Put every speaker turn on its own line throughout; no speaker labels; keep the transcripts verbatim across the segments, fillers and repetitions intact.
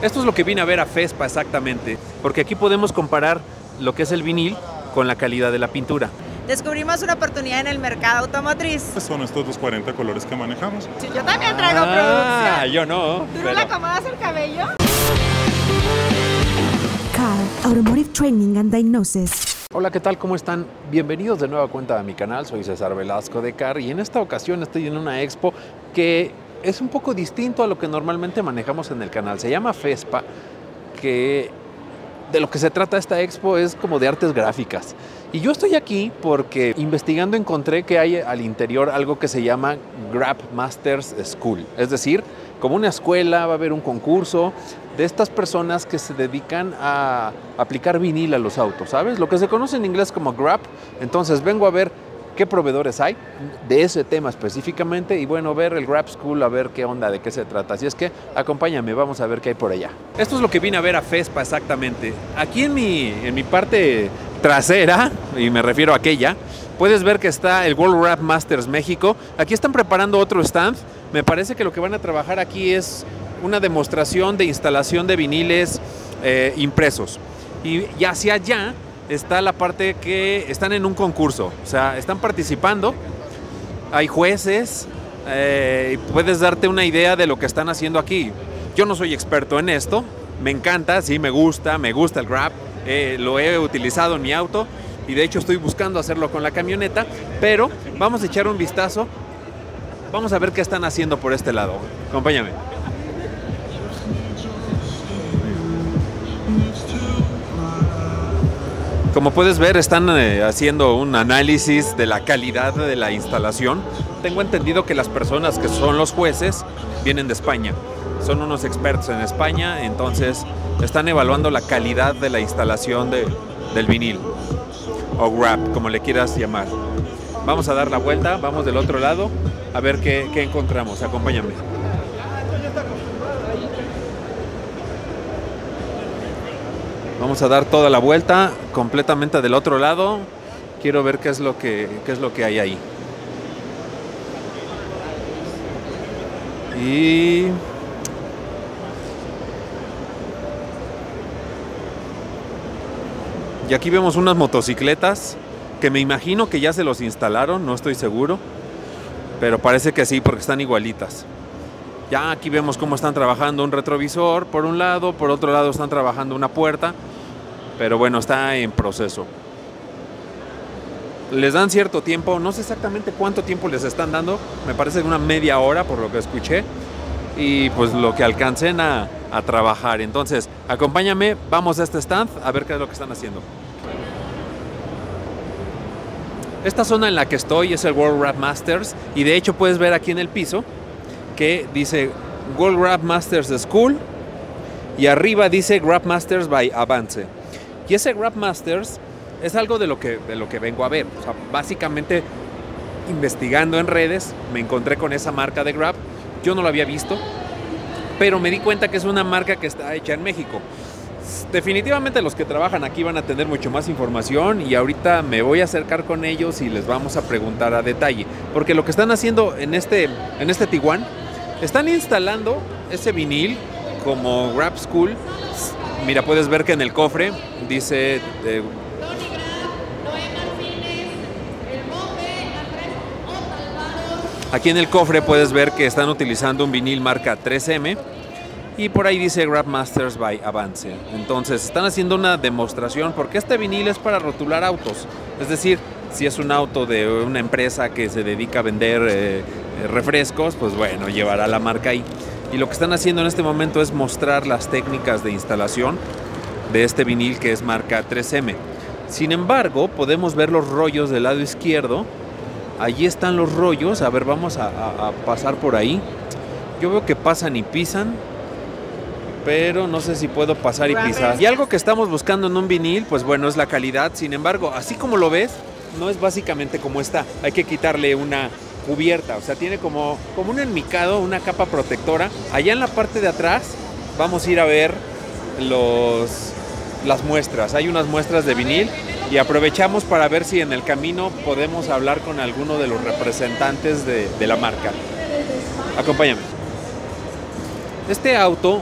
Esto es lo que vine a ver a FESPA exactamente, porque aquí podemos comparar lo que es el vinil con la calidad de la pintura.
Descubrimos una oportunidad en el mercado automotriz.
Son estos los cuarenta colores que manejamos.
Sí, yo también traigo
Ah,
producción.
yo no.
¿Tú
pero...
no le acomodas el cabello?
Car, Automotive Training and Diagnosis.
Hola, ¿qué tal? ¿Cómo están? Bienvenidos de nueva cuenta a mi canal. Soy César Velasco de Car y en esta ocasión estoy en una expo que es un poco distinto a lo que normalmente manejamos en el canal. Se llama FESPA, que de lo que se trata esta expo es como de artes gráficas. Y yo estoy aquí porque investigando encontré que hay al interior algo que se llama Grab Masters School. Es decir, como una escuela, va a haber un concurso de estas personas que se dedican a aplicar vinil a los autos, ¿sabes? Lo que se conoce en inglés como Grab. Entonces vengo a ver qué proveedores hay de ese tema específicamente y bueno, ver el Grab School, a ver qué onda, de qué se trata. Así es que acompáñame, vamos a ver qué hay por allá. Esto es lo que vine a ver a FESPA exactamente. Aquí en mi, en mi parte trasera, y me refiero a aquella, puedes ver que está el World Grab Masters México. Aquí están preparando otro stand. Me parece que lo que van a trabajar aquí es una demostración de instalación de viniles eh, impresos. Y, y hacia allá está la parte que están en un concurso, o sea, están participando, hay jueces, eh, y puedes darte una idea de lo que están haciendo aquí. Yo no soy experto en esto, me encanta, sí, me gusta, me gusta el Grab, eh, lo he utilizado en mi auto y de hecho estoy buscando hacerlo con la camioneta, pero vamos a echar un vistazo, vamos a ver qué están haciendo por este lado. Acompáñame. Como puedes ver, están eh, haciendo un análisis de la calidad de la instalación. Tengo entendido que las personas que son los jueces vienen de España. Son unos expertos en España, entonces están evaluando la calidad de la instalación de, del vinil. O Grab, como le quieras llamar. Vamos a dar la vuelta, vamos del otro lado, a ver qué, qué encontramos. Acompáñame. Vamos a dar toda la vuelta completamente del otro lado. Quiero ver qué es lo que, qué es lo que hay ahí. Y... y aquí vemos unas motocicletas que me imagino que ya se los instalaron, no estoy seguro. Pero parece que sí, porque están igualitas. Ya aquí vemos cómo están trabajando un retrovisor por un lado, por otro lado están trabajando una puerta, pero bueno, está en proceso. Les dan cierto tiempo, no sé exactamente cuánto tiempo les están dando, me parece una media hora por lo que escuché, y pues lo que alcancen a, a trabajar. Entonces, acompáñame, vamos a este stand a ver qué es lo que están haciendo. Esta zona en la que estoy es el World Grab Masters, y de hecho puedes ver aquí en el piso que dice World Grab Masters School y arriba dice Grab Masters by Avance. Y ese Grab Masters es algo de lo que, de lo que vengo a ver. O sea, básicamente investigando en redes me encontré con esa marca de Grab. Yo no lo había visto, pero me di cuenta que es una marca que está hecha en México. Definitivamente los que trabajan aquí van a tener mucho más información y ahorita me voy a acercar con ellos y les vamos a preguntar a detalle. Porque lo que están haciendo en este, en este Tiguan, están instalando ese vinil como Grab School. Mira, puedes ver que en el cofre dice... Eh, aquí en el cofre puedes ver que están utilizando un vinil marca tres eme. Y por ahí dice Grab Masters by Avance. Entonces están haciendo una demostración porque este vinil es para rotular autos. Es decir, si es un auto de una empresa que se dedica a vender eh, refrescos, pues bueno, llevará la marca ahí. Y lo que están haciendo en este momento es mostrar las técnicas de instalación de este vinil que es marca tres eme. Sin embargo, podemos ver los rollos del lado izquierdo. Allí están los rollos. A ver, vamos a, a, a pasar por ahí. Yo veo que pasan y pisan, pero no sé si puedo pasar y pisar. Y algo que estamos buscando en un vinil, pues bueno, es la calidad. Sin embargo, así como lo ves, no es básicamente como está. Hay que quitarle una cubierta, o sea, tiene como, como un enmicado, una capa protectora. Allá en la parte de atrás vamos a ir a ver los, las muestras. Hay unas muestras de vinil y aprovechamos para ver si en el camino podemos hablar con alguno de los representantes de, de la marca. Acompáñame. Este auto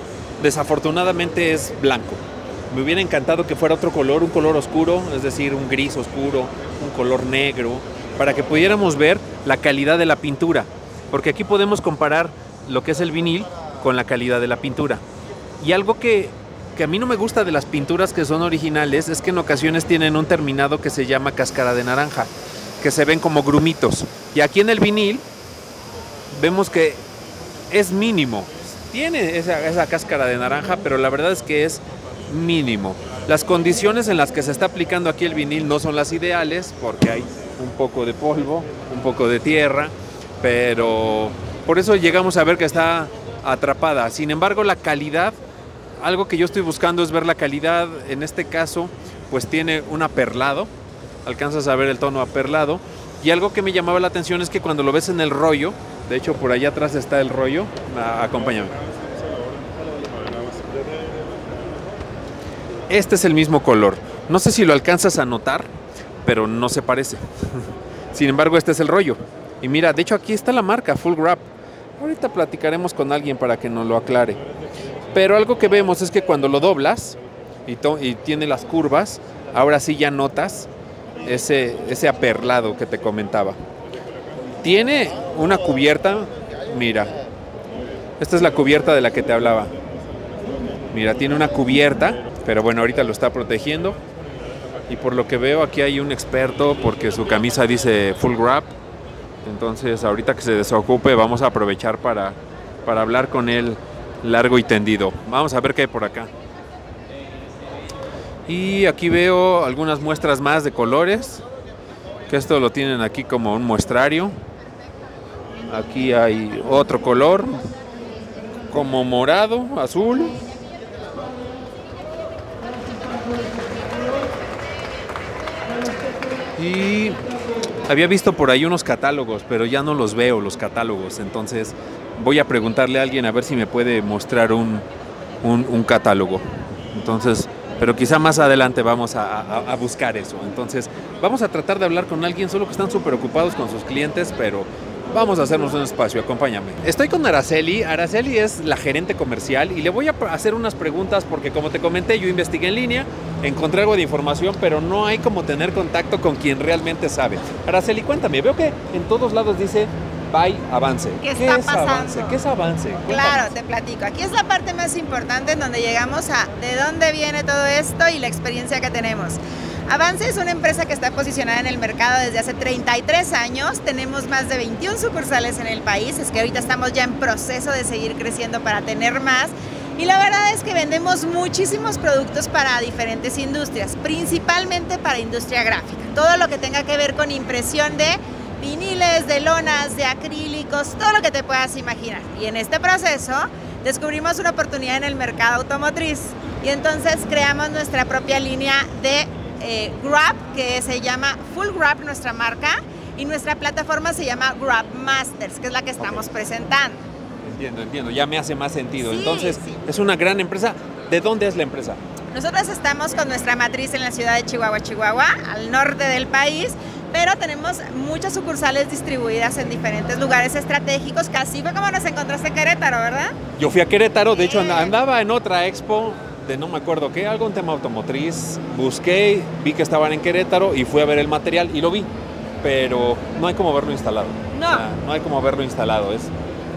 desafortunadamente es blanco. Me hubiera encantado que fuera otro color, un color oscuro, es decir, un gris oscuro, un color negro, para que pudiéramos ver la calidad de la pintura, porque aquí podemos comparar lo que es el vinil con la calidad de la pintura. Y algo que, que a mí no me gusta de las pinturas que son originales es que en ocasiones tienen un terminado que se llama cáscara de naranja, que se ven como grumitos. Y aquí en el vinil vemos que es mínimo. Tiene esa, esa cáscara de naranja, pero la verdad es que es mínimo. Las condiciones en las que se está aplicando aquí el vinil no son las ideales, porque hay un poco de polvo, un poco de tierra, pero por eso llegamos a ver que está atrapada. Sin embargo, la calidad, algo que yo estoy buscando es ver la calidad. En este caso, pues tiene un aperlado, alcanzas a ver el tono aperlado, y algo que me llamaba la atención es que cuando lo ves en el rollo, de hecho por allá atrás está el rollo, acompáñame. Este es el mismo color, no sé si lo alcanzas a notar, pero no se parece. Sin embargo, este es el rollo, y mira, de hecho aquí está la marca Full Wrap. Ahorita platicaremos con alguien para que nos lo aclare, pero algo que vemos es que cuando lo doblas y, y tiene las curvas, ahora sí ya notas ese, ese aperlado que te comentaba. Tiene una cubierta, mira, esta es la cubierta de la que te hablaba. Mira, tiene una cubierta, pero bueno, ahorita lo está protegiendo. Y por lo que veo aquí hay un experto porque su camisa dice Full Wrap. Entonces ahorita que se desocupe vamos a aprovechar para, para hablar con él largo y tendido. Vamos a ver qué hay por acá. Y aquí veo algunas muestras más de colores, que esto lo tienen aquí como un muestrario. Aquí hay otro color, como morado, azul. Y había visto por ahí unos catálogos, pero ya no los veo los catálogos. Entonces voy a preguntarle a alguien a ver si me puede mostrar un, un, un catálogo. Entonces... pero quizá más adelante vamos a, a, a buscar eso. Entonces vamos a tratar de hablar con alguien, solo que están súper ocupados con sus clientes, pero vamos a hacernos un espacio, acompáñame. Estoy con Araceli. Araceli es la gerente comercial y le voy a hacer unas preguntas porque, como te comenté, yo investigué en línea, encontré algo de información, pero no hay como tener contacto con quien realmente sabe. Araceli, cuéntame, veo que en todos lados dice By Avance.
¿Qué,
¿Qué
está
es
pasando?
Avance? ¿Qué es Avance? Cuéntame.
Claro, te platico. Aquí es la parte más importante en donde llegamos a de dónde viene todo esto y la experiencia que tenemos. Avance es una empresa que está posicionada en el mercado desde hace treinta y tres años. Tenemos más de veintiún sucursales en el país. Es que ahorita estamos ya en proceso de seguir creciendo para tener más. Y la verdad es que vendemos muchísimos productos para diferentes industrias, principalmente para industria gráfica. Todo lo que tenga que ver con impresión de viniles, de lonas, de acrílicos, todo lo que te puedas imaginar. Y en este proceso descubrimos una oportunidad en el mercado automotriz y entonces creamos nuestra propia línea de eh, Wrap, que se llama Full Wrap, nuestra marca, y nuestra plataforma se llama Wrap Masters, que es la que estamos okay. presentando.
Entiendo, entiendo, ya me hace más sentido.
Sí,
entonces,
sí.
es una gran empresa. ¿De dónde es la empresa?
Nosotros estamos con nuestra matriz en la ciudad de Chihuahua, Chihuahua, al norte del país, pero tenemos muchas sucursales distribuidas en diferentes lugares estratégicos, casi fue como nos encontraste en Querétaro, ¿verdad?
Yo fui a Querétaro, de hecho andaba en otra expo de no me acuerdo qué, algo en tema automotriz, busqué, vi que estaban en Querétaro y fui a ver el material y lo vi, pero no hay como verlo instalado.
No.
O sea, no hay como verlo instalado, es...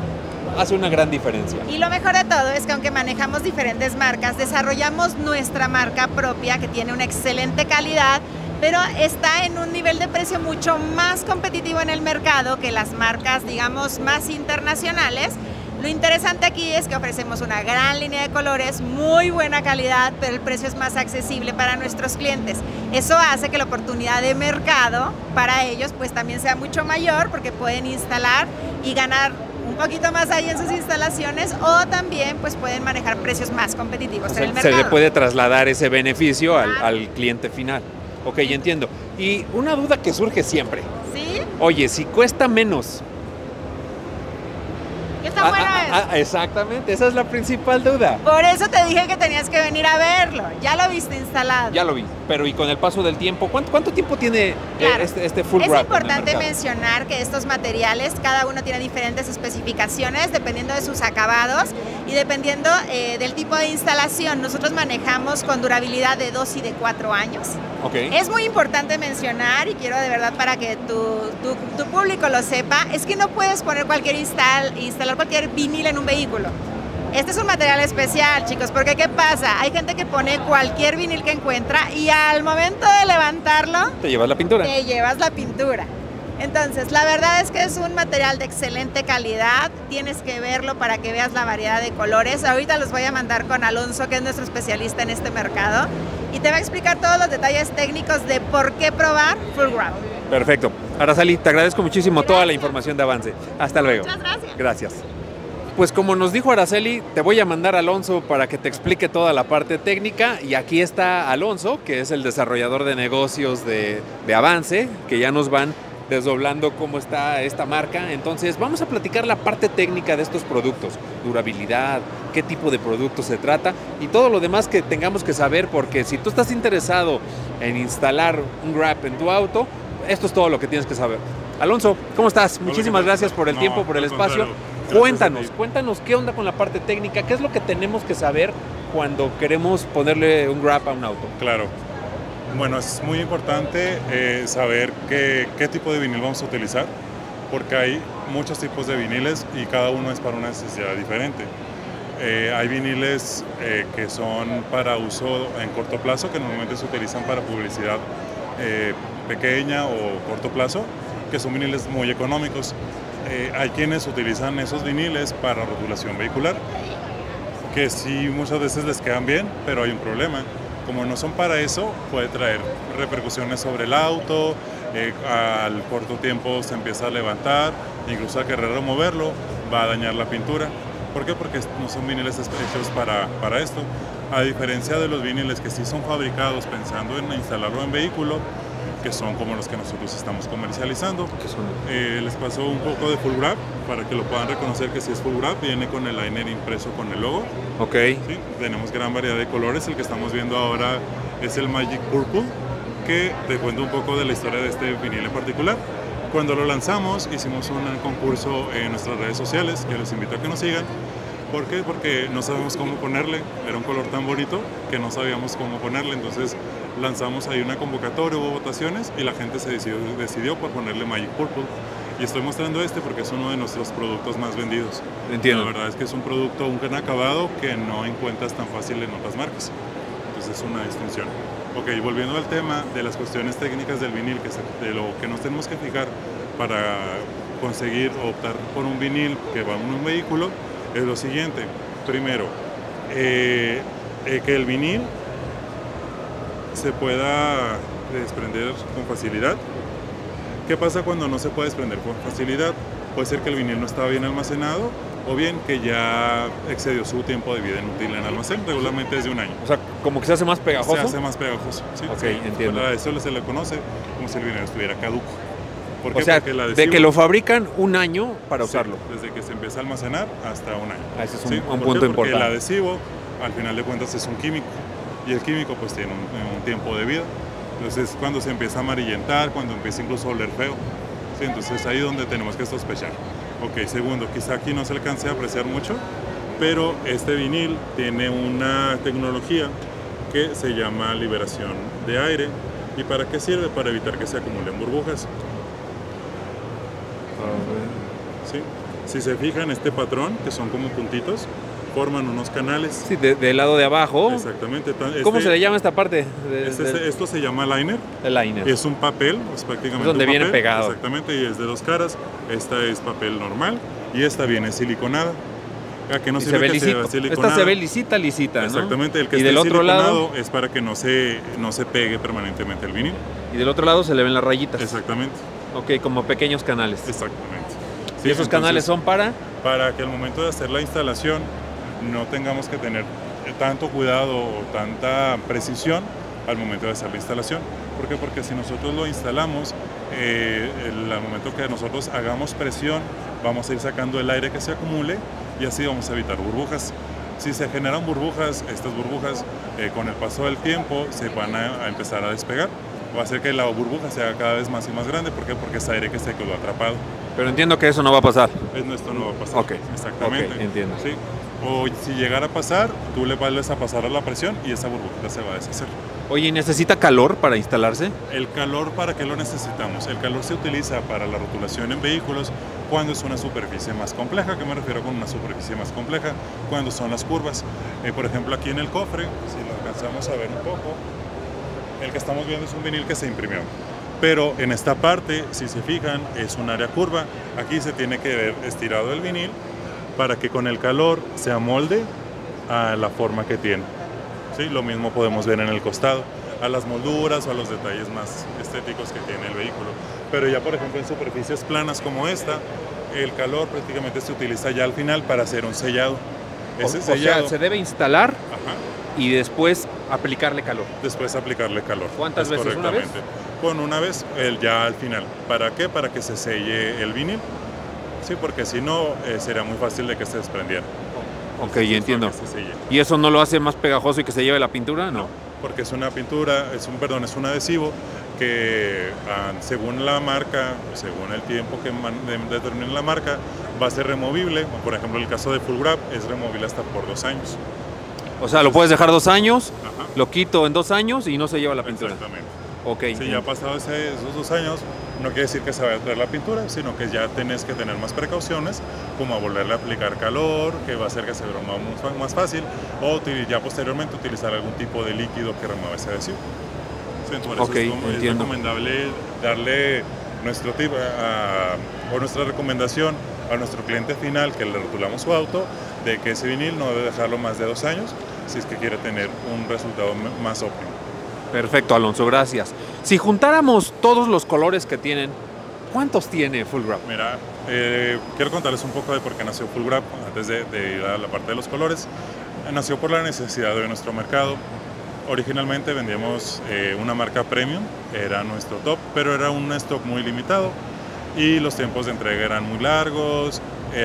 hace una gran diferencia.
Y lo mejor de todo es que aunque manejamos diferentes marcas, desarrollamos nuestra marca propia que tiene una excelente calidad, pero está en un nivel de precio mucho más competitivo en el mercado que las marcas, digamos, más internacionales. Lo interesante aquí es que ofrecemos una gran línea de colores, muy buena calidad, pero el precio es más accesible para nuestros clientes. Eso hace que la oportunidad de mercado para ellos pues también sea mucho mayor porque pueden instalar y ganar un poquito más ahí en sus instalaciones o también pues pueden manejar precios más competitivos
O sea,
en el mercado.
Se le puede trasladar ese beneficio al, al cliente final. Ok, entiendo. Y una duda que surge siempre.
¿Sí?
Oye, si cuesta menos...
¿Qué está bueno
Ah, exactamente, esa es la principal duda.
Por eso te dije que tenías que venir a verlo. Ya lo viste instalado.
Ya lo vi, pero y con el paso del tiempo, ¿cuánto, cuánto tiempo tiene eh,
Claro.
este, este full
Es
wrap en el
importante
mercado?
mencionar que estos materiales, cada uno tiene diferentes especificaciones dependiendo de sus acabados y dependiendo eh, del tipo de instalación. Nosotros manejamos con durabilidad de dos y de cuatro años.
Okay.
Es muy importante mencionar, y quiero de verdad para que tu, tu, tu público lo sepa, es que no puedes poner cualquier install, instalar cualquier vinil en un vehículo. Este es un material especial, chicos, porque ¿qué pasa? Hay gente que pone cualquier vinil que encuentra y al momento de levantarlo,
Te llevas la pintura.
te llevas la pintura. Entonces, la verdad es que es un material de excelente calidad, tienes que verlo para que veas la variedad de colores. Ahorita los voy a mandar con Alonso, que es nuestro especialista en este mercado, y te va a explicar todos los detalles técnicos de por qué probar Full Wrap.
Perfecto. Araceli, te agradezco muchísimo
Gracias.
toda la información de Avance. Hasta luego.
Muchas gracias.
Gracias. Pues como nos dijo Araceli, te voy a mandar a Alonso para que te explique toda la parte técnica. Y aquí está Alonso, que es el desarrollador de negocios de, de Avance, que ya nos van desdoblando cómo está esta marca. Entonces vamos a platicar la parte técnica de estos productos, durabilidad, qué tipo de producto se trata y todo lo demás que tengamos que saber, porque si tú estás interesado en instalar un wrap en tu auto, esto es todo lo que tienes que saber. Alonso, ¿cómo estás?
Hola,
Muchísimas
¿qué tal?
gracias por el
No,
tiempo, por el
al
espacio.
contrario. Gracias
Cuéntanos,
a ti.
cuéntanos qué onda con la parte técnica, qué es lo que tenemos que saber cuando queremos ponerle un wrap a un auto.
Claro. Bueno, es muy importante eh, saber qué, qué tipo de vinil vamos a utilizar, porque hay muchos tipos de viniles y cada uno es para una necesidad diferente. Eh, hay viniles eh, que son para uso en corto plazo, que normalmente se utilizan para publicidad eh, pequeña o corto plazo, que son viniles muy económicos. Eh, hay quienes utilizan esos viniles para rotulación vehicular, que sí muchas veces les quedan bien, pero hay un problema. Como no son para eso, puede traer repercusiones sobre el auto, eh, al corto tiempo se empieza a levantar, incluso al querer removerlo va a dañar la pintura. ¿Por qué? Porque no son viniles hechos para, para esto. A diferencia de los viniles que sí son fabricados pensando en instalarlo en vehículo, que son como los que nosotros estamos comercializando.
¿Qué son?
Eh, les paso un poco de full wrap para que lo puedan reconocer que sí es full wrap, viene con el liner impreso con el logo.
Ok.
Sí, tenemos gran variedad de colores, el que estamos viendo ahora es el Magic Purple, que te cuento un poco de la historia de este vinil en particular. Cuando lo lanzamos hicimos un concurso en nuestras redes sociales, que les invito a que nos sigan. ¿Por qué? Porque no sabemos cómo ponerle, era un color tan bonito que no sabíamos cómo ponerle, entonces lanzamos ahí una convocatoria, hubo votaciones y la gente se decidió, decidió por ponerle Magic Purple. Y estoy mostrando este porque es uno de nuestros productos más vendidos.
Entiendo.
La verdad es que es un producto, un gran acabado que no encuentras tan fácil en otras marcas. Entonces es una distinción. Ok, volviendo al tema de las cuestiones técnicas del vinil, que se, de lo que nos tenemos que fijar para conseguir optar por un vinil que va en un vehículo, es lo siguiente. Primero, eh, eh, que el vinil se pueda desprender con facilidad. ¿Qué pasa cuando no se puede desprender con facilidad? Puede ser que el vinil no estaba bien almacenado o bien que ya excedió su tiempo de vida útil en almacén, regularmente es de un año.
O sea, como que se hace más pegajoso.
Se hace más pegajoso. Sí,
Ok,
sí.
entiendo.
A eso se le conoce como si el vinil estuviera caduco. ¿Por
O
qué?
sea,
Porque el
de
adhesivo-
que lo fabrican un año para
Sí,
usarlo.
desde que se empieza a almacenar hasta un año.
Ah, ese es un-
Sí,
un
¿por
punto
qué? Porque
importante.
el adhesivo, al final de cuentas, es un químico. Y el químico pues tiene un, un tiempo de vida. Entonces, cuando se empieza a amarillentar, cuando empieza incluso a oler feo. Sí, entonces ahí es donde tenemos que sospechar. Ok, segundo, quizá aquí no se alcance a apreciar mucho, pero este vinil tiene una tecnología que se llama liberación de aire. ¿Y para qué sirve? Para evitar que se acumulen burbujas. ¿Sí? Si se fijan, este patrón, que son como puntitos, forman unos canales.
Sí, de- del lado de abajo.
Exactamente. Tan-
¿Cómo
este-
se le llama esta parte? De-
este-
del-
esto se llama liner.
el liner.
Es un papel, es prácticamente
Es donde
un
viene
papel,
pegado.
Exactamente, y es de dos caras. Esta es papel normal y esta viene siliconada. ¿A qué no
Y se
sirve
ve
que sea
lisito.
siliconada?
Esta se ve lisita, lisita, ¿no?
Exactamente, el que
y
esté
del otro lado,
siliconado es para que no se, no se pegue permanentemente el vinil.
y del otro lado se le ven las rayitas.
Exactamente,
Ok, como pequeños canales.
exactamente.
y
Sí,
esos canales
entonces,
son para.
para que al momento de hacer la instalación no tengamos que tener tanto cuidado o tanta precisión al momento de hacer la instalación. ¿Por qué? Porque si nosotros lo instalamos, eh, el, al momento que nosotros hagamos presión, vamos a ir sacando el aire que se acumule y así vamos a evitar burbujas. Si se generan burbujas, estas burbujas eh, con el paso del tiempo se van a, a empezar a despegar. Va a hacer que la burbuja sea cada vez más y más grande. ¿Por qué? Porque es aire que se quedó atrapado.
Pero entiendo que eso no va a pasar.
Esto no va a pasar.
Ok.
Exactamente.
Okay, entiendo.
¿Sí? O si llegara a pasar, tú le vuelves a pasar a la presión y esa burbujita se va a deshacer.
Oye, ¿y necesita calor para instalarse?
El calor, ¿para qué lo necesitamos? El calor se utiliza para la rotulación en vehículos cuando es una superficie más compleja. ¿A qué me refiero con una superficie más compleja? Cuando son las curvas. Eh, por ejemplo, aquí en el cofre, si lo alcanzamos a ver un poco, el que estamos viendo es un vinil que se imprimió. Pero en esta parte, si se fijan, es un área curva. Aquí se tiene que ver estirado el vinil para que con el calor se amolde a la forma que tiene. ¿Sí? Lo mismo podemos ver en el costado, a las molduras o a los detalles más estéticos que tiene el vehículo. Pero ya, por ejemplo, en superficies planas como esta, el calor prácticamente se utiliza ya al final para hacer un sellado. Ese
o,
sellado,
o sea, se debe instalar
ajá,
y después aplicarle calor.
Después aplicarle calor.
¿Cuántas
es
veces? ¿Una vez?
Con una vez, el ya al final. ¿Para qué? Para que se selle el vinil. Sí, porque si no, eh, sería muy fácil de que se desprendiera.
Ok, ya entiendo.
Se
¿Y eso no lo hace más pegajoso y que se lleve la pintura? No.
No, porque es una pintura, es un, perdón, es un adhesivo que ah, según la marca, según el tiempo que man, de, determine la marca, va a ser removible. Por ejemplo, el caso de Full Grab es removible hasta por dos años.
O sea, lo puedes dejar dos años,
ajá,
lo quito en dos años y no se lleva la pintura.
Exactamente.
Ok.
Si ya ha pasado ese, esos dos años, no quiere decir que se vaya a traer la pintura, sino que ya tenés que tener más precauciones, como a volverle a aplicar calor, que va a hacer que se remova más fácil, o ya posteriormente utilizar algún tipo de líquido que remueva ese adhesivo. Sí, entonces
okay,
es, es recomendable darle nuestro tip a, o nuestra recomendación a nuestro cliente final que le rotulamos su auto, de que ese vinil no debe dejarlo más de dos años si es que quiere tener un resultado más óptimo.
Perfecto, Alonso, gracias. Si juntáramos todos los colores que tienen, ¿cuántos tiene Full Grab?
Mira, eh, quiero contarles un poco de por qué nació Full Grab antes de, de ir a la parte de los colores. Nació por la necesidad de nuestro mercado. Originalmente vendíamos eh, una marca premium, era nuestro top, pero era un stock muy limitado y los tiempos de entrega eran muy largos,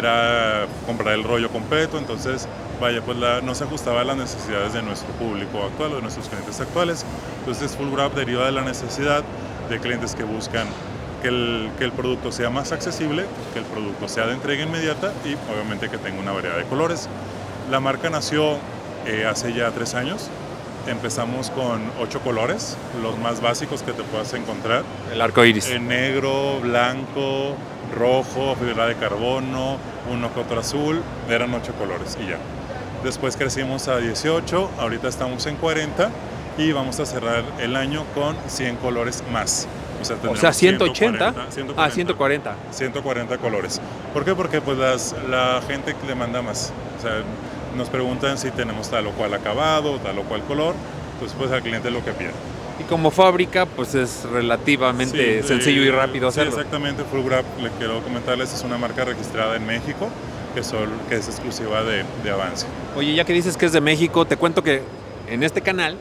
era comprar el rollo completo, entonces vaya, pues la, no se ajustaba a las necesidades de nuestro público actual o de nuestros clientes actuales. Entonces Full Grab deriva de la necesidad de clientes que buscan que el, que el producto sea más accesible, que el producto sea de entrega inmediata y obviamente que tenga una variedad de colores. La marca nació eh, hace ya tres años. Empezamos con ocho colores, los más básicos que te puedas encontrar.
El arco iris.
En negro, blanco, rojo, fibra de carbono, uno que otro azul, eran ocho colores y ya. Después crecimos a dieciocho, ahorita estamos en cuarenta y vamos a cerrar el año con cien colores más.
O sea, o sea ciento ochenta, ciento cuarenta. Ah, ciento cuarenta.
ciento cuarenta colores. ¿Por qué? Porque pues las, la gente demanda más. O sea, nos preguntan si tenemos tal o cual acabado, tal o cual color, entonces pues al cliente lo que pide.
Y como fábrica, pues es relativamente sí, sencillo eh, y rápido hacerlo.
Sí, exactamente. Full Grab, le quiero comentarles, es una marca registrada en México, que, son, que es exclusiva de, de Avance.
Oye, ya que dices que es de México, te cuento que en este canal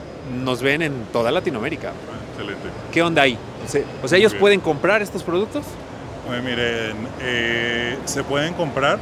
nos ven en toda Latinoamérica.
Excelente.
¿Qué onda ahí? O sea, ¿ellos pueden comprar estos productos?
Pues miren, eh, se pueden comprar,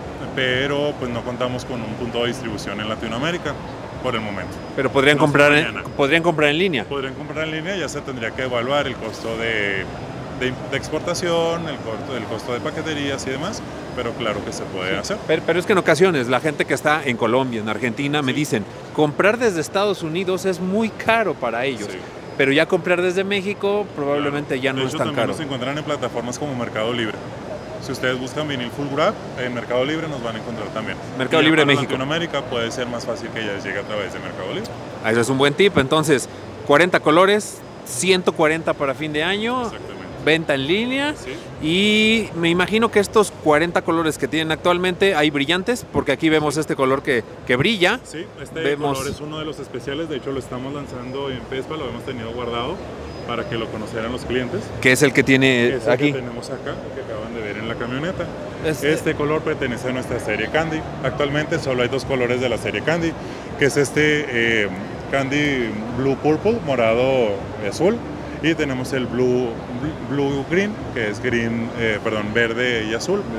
pero pues no contamos con un punto de distribución en Latinoamérica por el momento.
Pero podrían, no comprar, en, podrían comprar en línea.
Podrían comprar en línea, ya se tendría que evaluar el costo de, de, de exportación, el costo, el costo de paqueterías y demás, pero claro que se puede hacer.
Pero, pero es que en ocasiones la gente que está en Colombia, en Argentina, sí, me dicen, comprar desde Estados Unidos es muy caro para ellos. Sí. Pero ya comprar desde México probablemente claro, ya no es tan caro.
Nos encuentran en plataformas como Mercado Libre. Si ustedes buscan vinil Full Grab, en Mercado Libre nos van a encontrar también.
Mercado Libre México. En
Latinoamérica puede ser más fácil que ya les llegue a través de Mercado Libre.
Ah, ese es un buen tip. Entonces, cuarenta colores, ciento cuarenta para fin de año.
Exactamente.
Venta en línea.
Sí.
Y me imagino que estos cuarenta colores que tienen actualmente hay brillantes, porque aquí vemos sí. este color que, que brilla.
Sí, este
vemos...
color es uno de los especiales. De hecho, lo estamos lanzando en Vespa, lo hemos tenido guardado para que lo conocieran los clientes.
¿Qué es el que tiene
es el
aquí?
Que tenemos acá, que acaban de ver en la camioneta. Este... este color pertenece a nuestra serie Candy. Actualmente solo hay dos colores de la serie Candy, que es este eh, Candy Blue Purple, morado y azul, y tenemos el Blue, Blue Green, que es green, eh, perdón, verde y azul.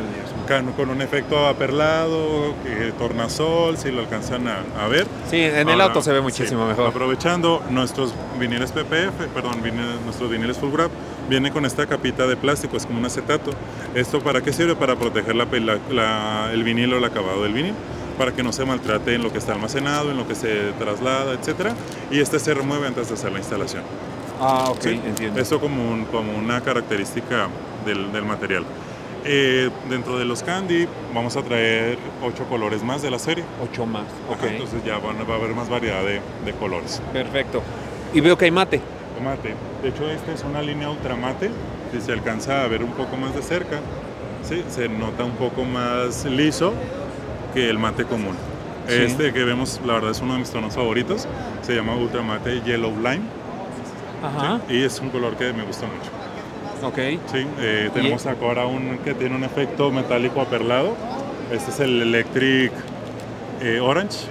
con un efecto aperlado, que tornasol, si lo alcanzan a, a ver.
Sí, en el
Ahora,
auto se ve muchísimo
sí,
mejor.
Aprovechando nuestros viniles P P F, perdón, viniles, nuestros viniles Full Wrap, viene con esta capita de plástico, es como un acetato. ¿Esto para qué sirve? Para proteger la, la, la, el vinilo, el acabado del vinil, para que no se maltrate en lo que está almacenado, en lo que se traslada, etcétera. Y este se remueve antes de hacer la instalación.
Ah, ok,
¿Sí?
entiendo.
Esto como, un, como una característica del, del material. Eh, dentro de los candy vamos a traer ocho colores más de la serie.
Ocho más, ok.
Ajá, entonces ya van, va a haber más variedad de, de colores.
Perfecto. Y veo que hay mate.
Mate. De hecho, esta es una línea ultramate. Si se alcanza a ver un poco más de cerca, ¿sí? Se nota un poco más liso que el mate común.
Sí.
Este que vemos, la verdad es uno de mis tonos favoritos. Se llama ultramate Yellow Lime.
Ajá.
¿Sí? Y es un color que me gusta mucho.
Ok.
Sí, eh, tenemos acá ahora un que tiene un efecto metálico aperlado. Este es el Electric eh, Orange.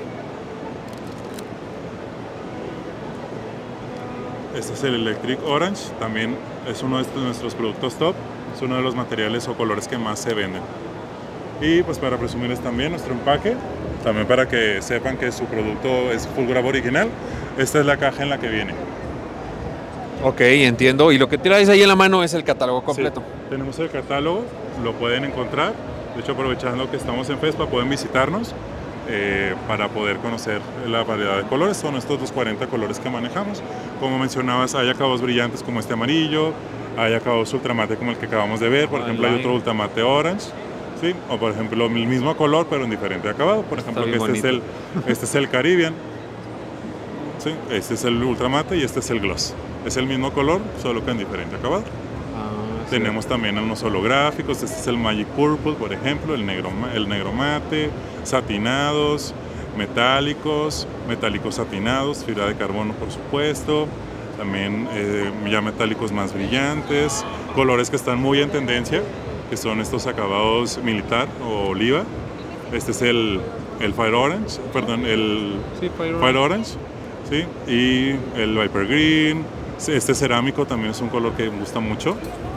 Este es el Electric Orange. También es uno de estos, nuestros productos top. Es uno de los materiales o colores que más se venden. Y pues para presumirles también nuestro empaque, también para que sepan que su producto es Full Wrap original. Esta es la caja en la que viene.
Ok, entiendo. Y lo que traes ahí en la mano es el catálogo completo.
Sí, tenemos el catálogo, lo pueden encontrar. De hecho, aprovechando que estamos en FESPA, pueden visitarnos eh, para poder conocer la variedad de colores. Son estos los cuarenta colores que manejamos. Como mencionabas, hay acabados brillantes como este amarillo, hay acabados ultramate como el que acabamos de ver. Por
Ah,
ejemplo, hay
lime.
otro ultramate orange. ¿Sí? O por ejemplo, el mismo color, pero en diferente acabado. Por ejemplo, que
bien
este, es el,
bonito.
este es el Caribbean. ¿Sí? Este es el ultramate y este es el gloss. Es el mismo color, solo que en diferente acabado.
Ah, sí.
Tenemos también unos holográficos, este es el Magic Purple, por ejemplo, el negro, ma- el negro mate, satinados, metálicos, metálicos satinados, fibra de carbono por supuesto, también eh, ya metálicos más brillantes, colores que están muy en tendencia, que son estos acabados militar o oliva. Este es el, el Fire Orange, perdón, el
Sí, Fire
Fire Orange, ¿sí? Y el Viper Green. Este cerámico también es un color que me gusta mucho.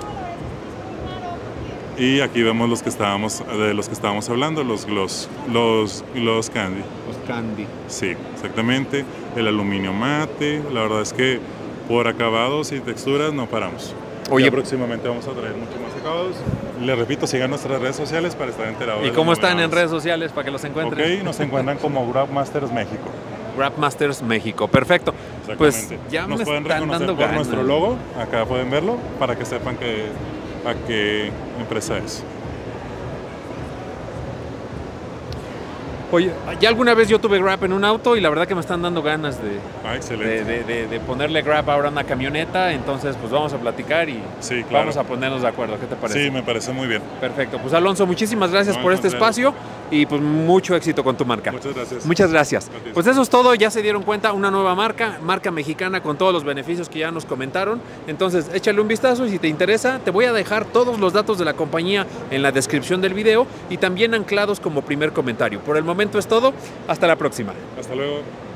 Y aquí vemos los que estábamos, de los que estábamos hablando, los gloss, los gloss candy.
Los candy.
Sí, exactamente. El aluminio mate. La verdad es que por acabados y texturas no paramos.
Oye,
Ya próximamente vamos a traer mucho más acabados. Les repito, sigan nuestras redes sociales para estar enterados.
¿y
de
cómo
las
están en
novedades.
redes sociales para que los encuentren?
Ok, nos encuentran como Wrap Masters México.
Wrap Masters México. Perfecto. Pues
Exactamente.
ya
Nos
me
pueden
están
reconocer
dando
por
ganas.
nuestro logo, acá pueden verlo, para que sepan que, a qué empresa es.
Oye, ya alguna vez yo tuve Grab en un auto y la verdad que me están dando ganas de,
Ah,
de,
excelente.
de- de- de ponerle Grab ahora a una camioneta. Entonces, pues vamos a platicar y
Sí, claro.
vamos a ponernos de acuerdo. ¿Qué te parece?
Sí, me parece muy bien.
Perfecto. Pues Alonso, muchísimas gracias
No,
por
al
este
contrario.
espacio y pues mucho éxito con tu marca.
Muchas gracias.
Muchas gracias.
Gracias.
Pues eso es todo, ya se dieron cuenta, una nueva marca, marca mexicana con todos los beneficios que ya nos comentaron. Entonces, échale un vistazo y si te interesa, te voy a dejar todos los datos de la compañía en la descripción del video y también anclados como primer comentario. Por el momento es todo, hasta la próxima.
Hasta luego.